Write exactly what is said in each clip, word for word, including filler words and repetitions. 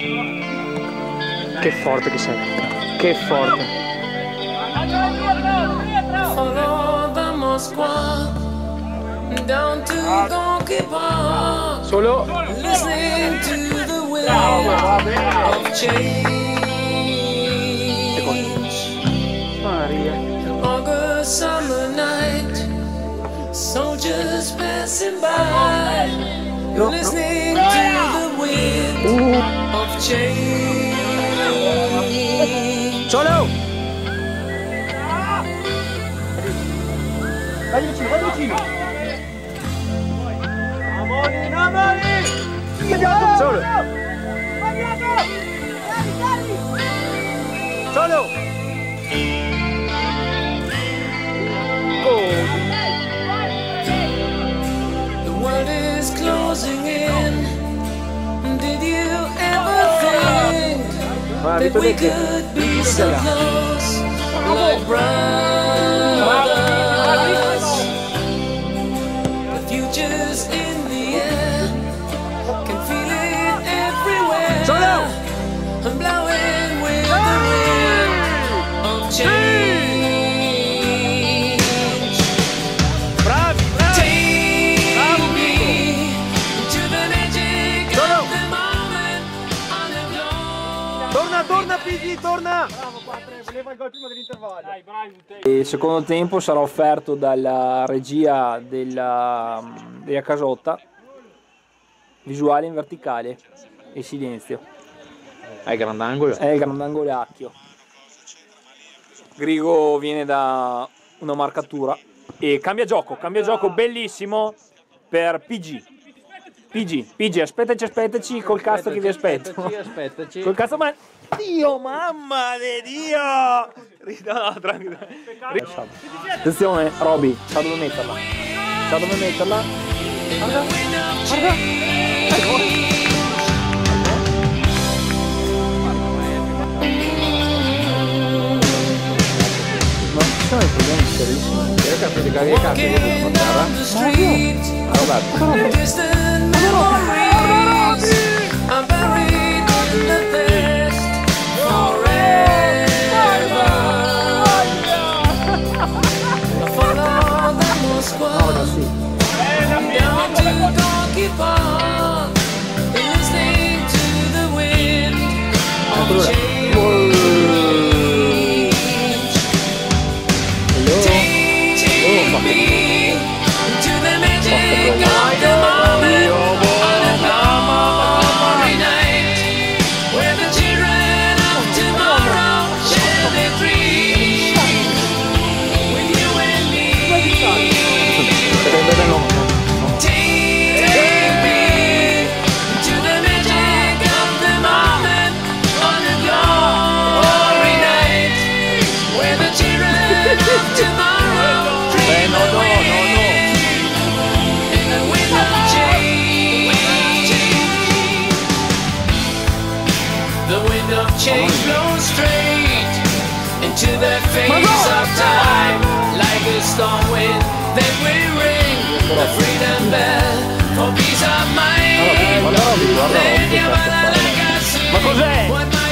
Che forte che sei. Che forte. Solo. Maria. Soldiers passing by, you're listening to the wind of change. Solo! Vai vicino, vai vicino! Amori, amori! Solo! Solo! The world is closing in. Did you ever think that we could be so close, like brothers? The future's in the air, can feel it everywhere. Solo! I'm blowing with the wind of change. Bravi, bravi! Take me to the magic Solo! of the moment on the glow. Torna, torna Piggy, torna! Bravo padre, voleva il gol prima dell'intervallo. Dai, bravi te. Il secondo tempo sarà offerto dalla regia della, della Casotta. Visuale in verticale e silenzio. È il grandangolo. È il grandangolacchio. Grigo viene da una marcatura e cambia gioco, cambia gioco bellissimo per P G. P G, P G, aspettaci, aspettaci col cazzo che vi aspetto. Aspettaci, aspettaci. Col cazzo, ma Dio, mamma di Dio! No, tranquillo. Attenzione, Roby, sa dove metterla. Sa dove metterla. Guarda, guarda. Ecco. Sono i problemi serissimi. Io capito che avevi capito che non portava. Roberto. Ora sì. Change blows straight into the face of time, like a storm wind that will ring the freedom bell for peace of mind. Ma cos'è?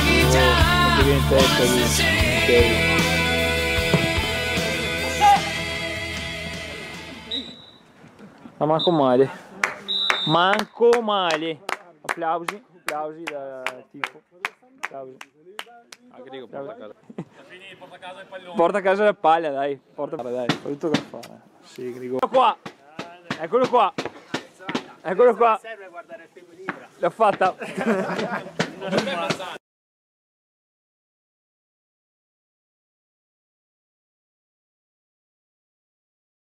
Ma manco male. Manco male. Applausi, applausi da tifo. Applausi. Anche dico porta a casa. Porta a casa il pallone. Porta a casa la palla, dai. Porta dai, fa tutto che fa. Sì, Grigo. Eccolo qua. Eccolo qua. Eccolo qua. Serve guardare il film libero. L'ho fatta.